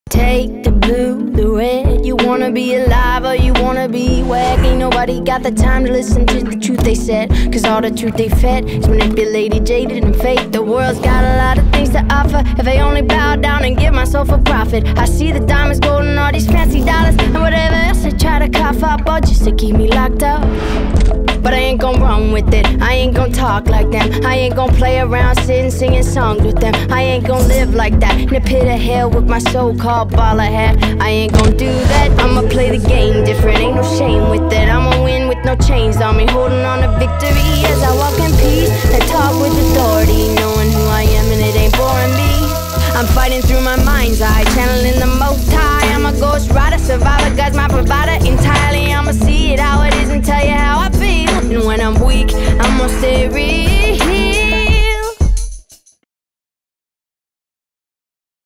Take the blue, the red. You wanna be alive or you wanna be whack. Ain't nobody got the time to listen to the truth they said, cause all the truth they fed is manipulated, jaded and fake. The world's got a lot of things to offer if they only bow down and give myself a profit. I see the diamonds, gold and all these fancy dollars and whatever else they try to cough up, all just to keep me locked up. But I ain't gon' run with it, I ain't gon' talk like them, I ain't gon' play around sitting singing songs with them. I ain't gon' live like that, in the pit of hell with my so-called baller hat. I ain't gon' do that, I'ma play the game different, ain't no shame with it. I'ma win with no chains on me, holding on to victory as I walk in peace and talk with authority, knowing who I am and it ain't boring me. I'm fighting through my mind's eye, channeling the Most High. I'm a ghost rider, survivor, God's my provider entirely. I'ma see it how it is and tell you how I feel. And when I'm weak, I'ma stay real.